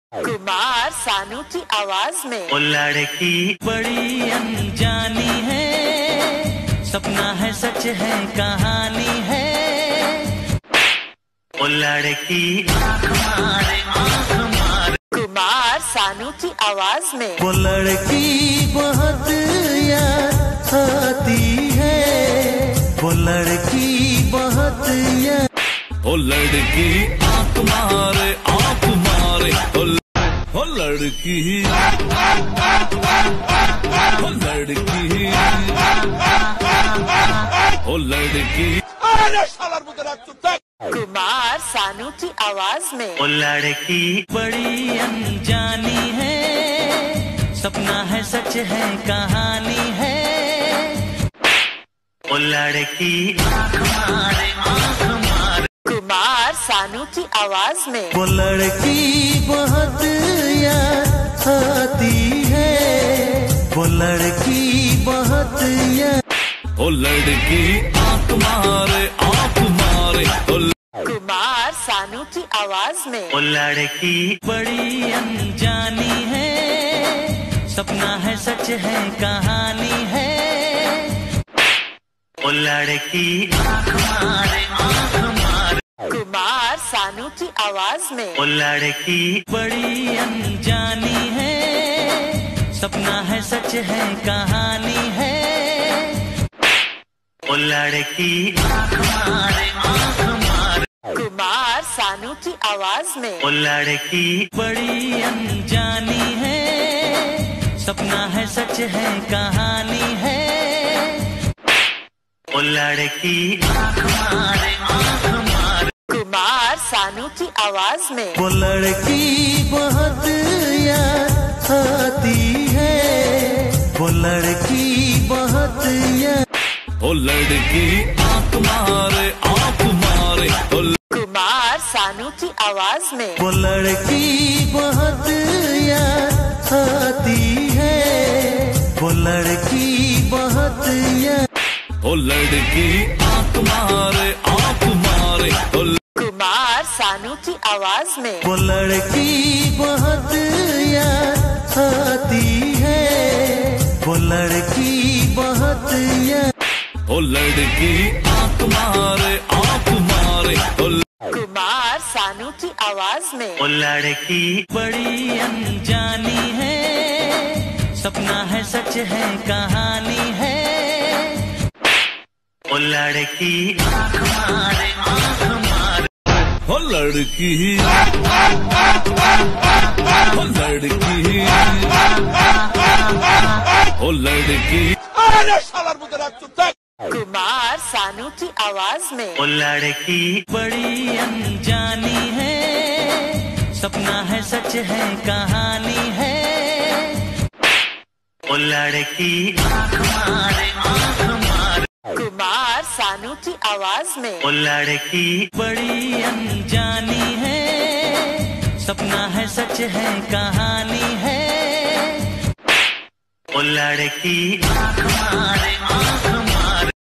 कुमार सानू की आवाज में। वो लड़की बड़ी अनजानी है, सपना है सच है कहानी है। वो लड़की आँख मारे आँख मारे। कुमार सानू की आवाज में। वो लड़की बहुत याद आती है, वो लड़की बहुत याद। वो लड़की आँख मारे आँख मारे। वो लड़की वो लड़की वो लड़की। कुमार सानू की आवाज में। वो लड़की बड़ी अनजानी है, सपना है सच है कहानी है। वो लड़की आँख मारे आँख मारे। कुमार सानू की आवाज में। वो लड़की बहुत याद आती है, वो लड़की बहुत याद। वो लड़की आँख मारे आँख मारे। कुमार सानू की आवाज में। वो लड़की बड़ी अनजानी है, सपना है सच है कहानी है। वो लड़की आँख मारे आँख मारे। कुमार सानू की आवाज में। वो लड़की बड़ी अनजानी है, सपना है सच है कहानी है। वो लड़की आँख मारे आँख मारे। कुमार सानू की आवाज में। वो लड़की बड़ी अनजानी है, सपना है सच है कहानी है। वो लड़की आँख मारे आँख मारे। कुमार सानू की आवाज में। वो लड़की बहुत याद आती है, वो लड़की बहुत याद। वो लड़की आँख मारे आँख मारे। कुमार सानू की आवाज में। वो लड़की बहुत याद आती है, वो लड़की बहुत याद। वो लड़की आँख मारे आँख मारे। कुमार सानू की आवाज में। वो लड़की बहुत याद आती है, वो लड़की बहुत याद। वो लड़की आँख मारे आँख मारे। कुमार सानू की आवाज में। वो लड़की बड़ी अनजानी है, सपना है सच है कहानी है। वो लड़की आँख मारे आँख मारे। वो लड़की वो लड़की वो लड़की। कुमार सानू की आवाज में। वो लड़की बड़ी अनजानी है, सपना है सच है कहानी है। वो लड़की आँख मारे आँख मारे। कुमार सानू की आवाज में। वो लड़की बड़ी अनजानी है, सपना है सच है कहानी है। वो लड़की आँख मारे आँख